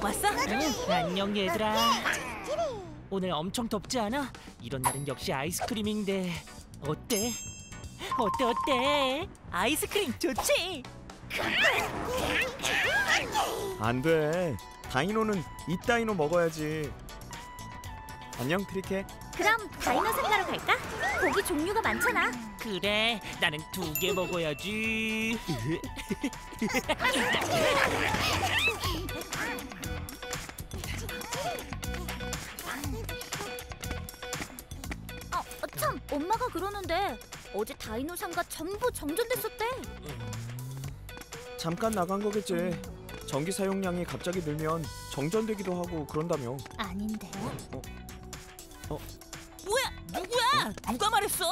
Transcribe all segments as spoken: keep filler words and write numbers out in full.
왔어? 응, 안녕 얘들아. 오늘 엄청 덥지 않아? 이런 날은 역시 아이스크림인데 어때? 어때 어때? 아이스크림 좋지? 안 돼. 다이노는 이 다이노 먹어야지. 안녕 트리케. 그럼 다이노 상가로 갈까? 고기 종류가 많잖아. 그래, 나는 두 개 먹어야지. 어, 어, 참, 엄마가 그러는데 어제 다이노 상가 전부 정전됐었대. 잠깐 나간 거겠지. 전기 사용량이 갑자기 늘면 정전되기도 하고 그런다며. 아닌데. 어? 어? 뭐야? 누구야? 누가 말했어?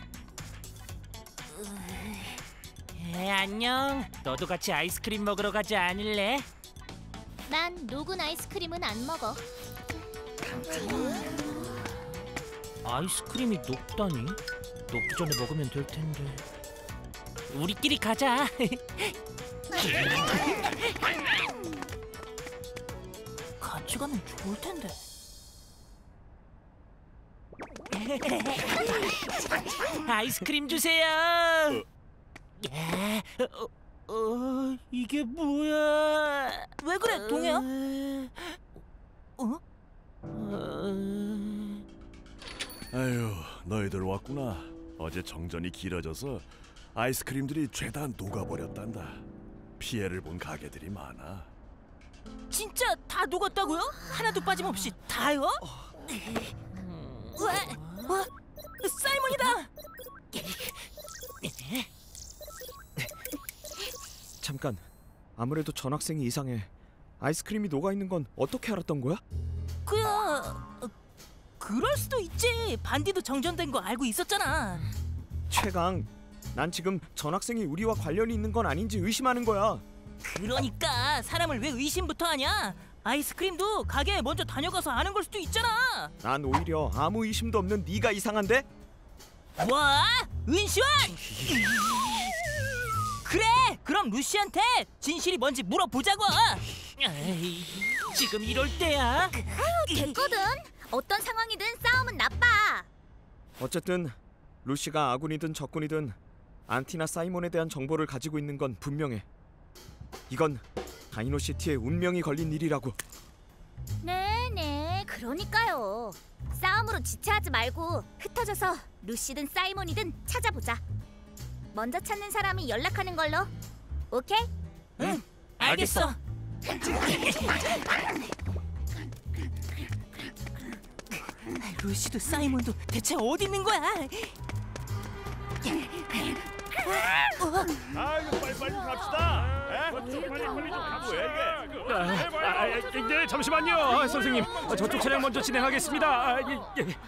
에, 안녕. 너도 같이 아이스크림 먹으러 가지 않을래? 난 녹은 아이스크림은 안 먹어. 아이스크림이 녹다니? 녹기 전에 먹으면 될 텐데. 우리끼리 가자. 같이 가면 좋을 텐데. 아이스크림 주세요. 야, 어, 어, 이게 뭐야? 왜 그래, 동해야? 어? 어... 아유, 너희들 왔구나. 어제 정전이 길어져서 아이스크림들이 죄다 녹아버렸단다. 피해를 본 가게들이 많아. 진짜 다 녹았다고요? 하나도 빠짐없이 다요? 왜? 어? 사이먼이다! 잠깐. 아무래도 전학생이 이상해. 아이스크림이 녹아있는 건 어떻게 알았던 거야? 그야... 어, 그럴 수도 있지. 반디도 정전된 거 알고 있었잖아. 최강, 난 지금 전학생이 우리와 관련이 있는 건 아닌지 의심하는 거야. 그러니까 사람을 왜 의심부터 하냐? 아이스크림도 가게에 먼저 다녀가서 아는 걸 수도 있잖아. 난 오히려 아무 의심도 없는 네가 이상한데? 뭐? 은시원! 그래! 그럼 루시한테 진실이 뭔지 물어보자고! 에이, 지금 이럴 때야? 됐거든. 어떤 상황이든 싸움은 나빠. 어쨌든 루시가 아군이든 적군이든 안티나 사이몬에 대한 정보를 가지고 있는 건 분명해. 이건 다이노시티의 운명이 걸린 일이라고. 네네, 그러니까요. 싸움으로 지체하지 말고 흩어져서 루시든 사이몬이든 찾아보자. 먼저 찾는 사람이 연락하는 걸로. 오케이? 응, 알겠어. 루시도 사이먼도 대체 어디 있는 거야? 아, 이거 빨리 빨리 갑시다. 에? 빨리 빨리 좀 가고 왜 이게? 아, 아, 네, 잠시만요, 아, 선생님. 아, 저쪽 차량 먼저 진행하겠습니다. 아, 예, 예.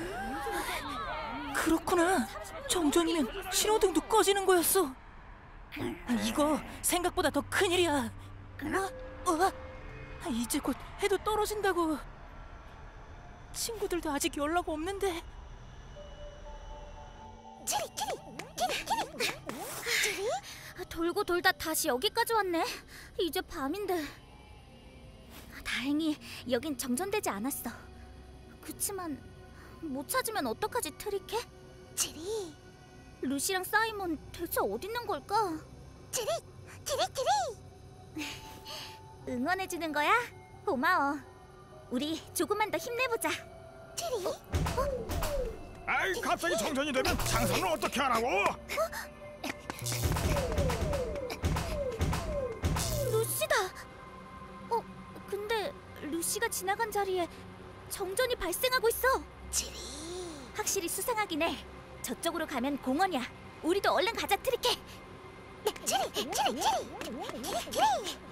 그렇구나. 정전이면 신호등도 꺼지는 거였어. 이거 생각보다 더 큰일이야. 어? 어? 이제 곧 해도 떨어진다고. 친구들도 아직 연락 없는데. 치리 치리 치리 치리 치리. 돌고 돌다 다시 여기까지 왔네. 이제 밤인데. 다행히 여긴 정전되지 않았어. 그치만 못 찾으면 어떡하지, 트리케? 치리. 루시랑 사이먼 대체 어디 있는 걸까? 치리 치리 치리. 응원해주는 거야? 고마워. 우리 조금만 더 힘내보자. 치리. 어? 아이, 갑자기 정전이 되면 장사는 어떻게 하라고? 루시다. 어, 근데 루시가 지나간 자리에 정전이 발생하고 있어. 치리. 확실히 수상하긴 해. 저쪽으로 가면 공원이야. 우리도 얼른 가자, 트리케. 치리, 치리, 치리, 치리, 치리.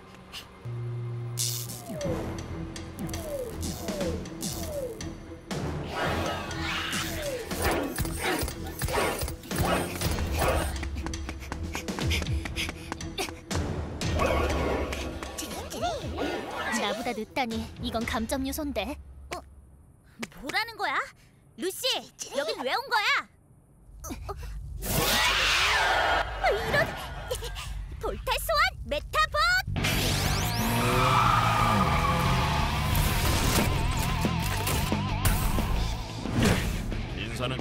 나보다 늦다니 이건 감점 요소인데. 어? 뭐라는 거야? 루시, 여긴 왜 온 거야? 어, 어. 어, 이런! 볼탈 소환 메타봇!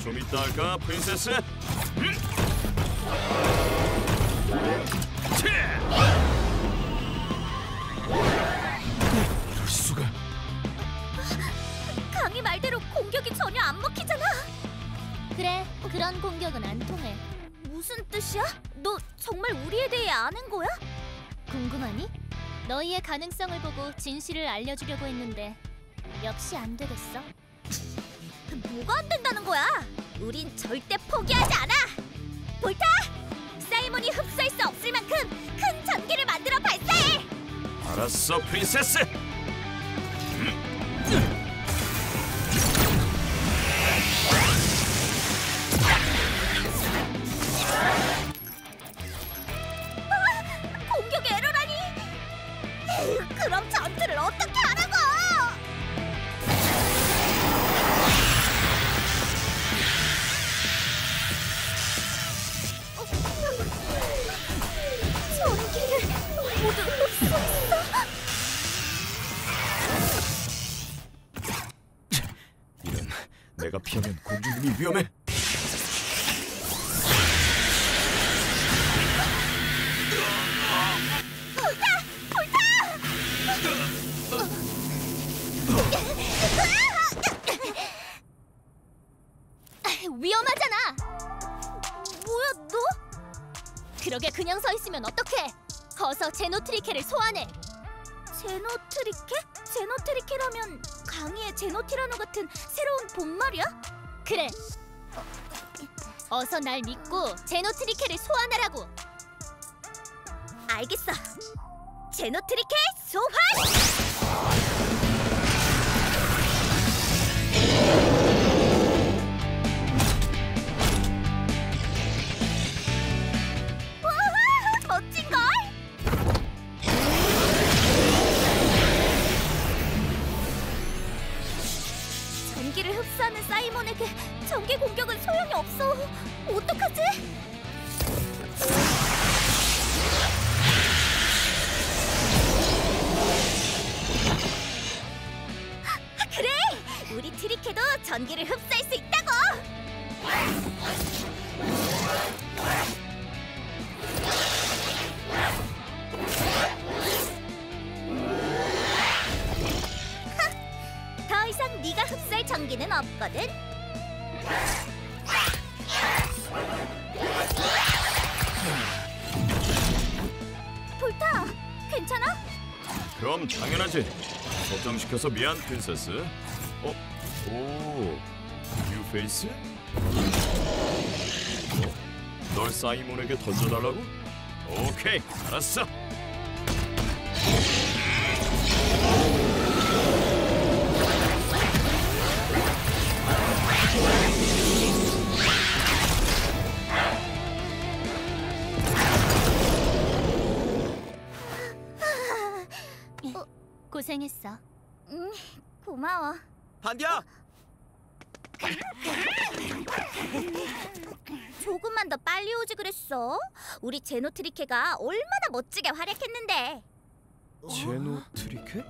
좀 이따 할까, 프린세스? 음? 이럴 수가. 강희 말대로 공격이 전혀 안 먹히잖아. 그래, 그런 공격은 안 통해. 무슨 뜻이야? 너 정말 우리에 대해 아는 거야? 궁금하니? 너희의 가능성을 보고 진실을 알려주려고 했는데 역시 안 되겠어. 뭐가 안 된다는 거야? 우린 절대 포기하지 않아. 볼타! 사이몬이 흡수할 수 없을 만큼 큰 전기를 만들어 발사해! 알았어, 프린세스. 공격의 에러라니! 에휴, 그럼 전투를 어떻게 하라고! 전기를 모두 흡수했어! 이런, 내가 피하면 공주님이 위험해. 위험하잖아. 뭐야, 너? 그러게 그냥 서 있으면 어떡해? 거서 제노트리케를 소환해. 제노트리케? 제노트리케라면 강희의 제노티라노 같은 새로운 본말이야? 그래. 어서 날 믿고 제노트리케를 소환하라고. 알겠어. 제노트리케 소환! 와, 멋진걸? 전기를 흡수하는 사이몬에게 전기 공격은 소용이 없어. 어떡하지? 그래! 우리 트리케도 전기를 흡수할 수 있다고! 하! 더 이상 네가 흡수할 전기는 없거든? 볼타! 괜찮아? 그럼 당연하지. 걱정시켜서 미안, 프린세스. 어? 오, 뉴페이스? 어? 널 사이몬에게 던져달라고? 오케이, 알았어. 고생했어. 응, 고마워. 반디야! 조금만 더 빨리 오지 그랬어. 우리 제노트리케가 얼마나 멋지게 활약했는데. 제노트리케?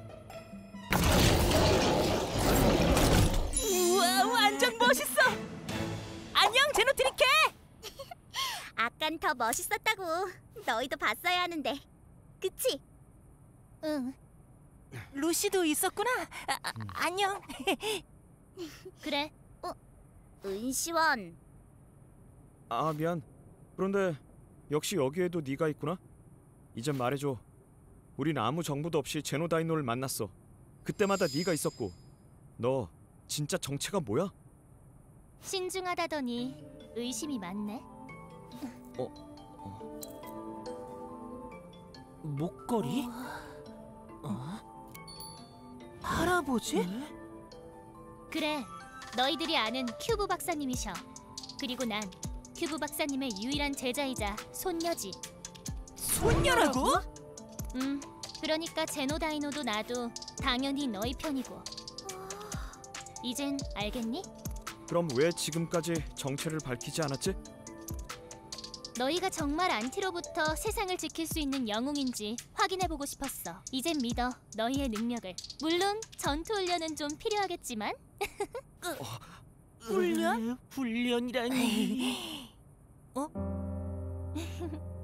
우와, 완전 멋있어. 안녕, 제노트리케. 아깐 더 멋있었다고. 너희도 봤어야 하는데. 그치? 응. 루시도 있었구나. 아, 아, 안녕. 그래. 은시원. 아, 미안. 그런데 역시 여기에도 네가 있구나. 이젠 말해줘. 우린 아무 정보도 없이 제노다이노를 만났어. 그때마다 네가 있었고. 너 진짜 정체가 뭐야? 신중하다더니 의심이 많네. 목걸이? 어? 할아버지? 그래. 너희들이 아는 큐브 박사님이셔. 그리고 난 큐브 박사님의 유일한 제자이자 손녀지. 손녀라고? 음. 그러니까 제노다이노도 나도 당연히 너희 편이고. 이젠 알겠니? 그럼 왜 지금까지 정체를 밝히지 않았지? 너희가 정말 안티로부터 세상을 지킬 수 있는 영웅인지 확인해보고 싶었어. 이젠 믿어, 너희의 능력을. 물론 전투 훈련은 좀 필요하겠지만. 훈련? 훈련이라니. 어?